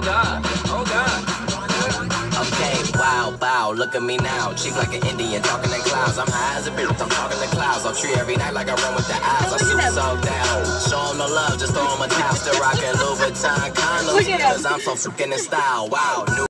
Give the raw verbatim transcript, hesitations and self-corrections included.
Oh God, oh God. Okay, wow, bow, look at me now. Cheap like an Indian, talking in clouds. I'm high as a bitch, I'm talking to clouds. I'll treat every night like I run with the eyes. I shoot so down. Show them no love, just throw them a towel. Still rocking Louis Vuitton condoms, cause I'm so freaking in style. Wow, new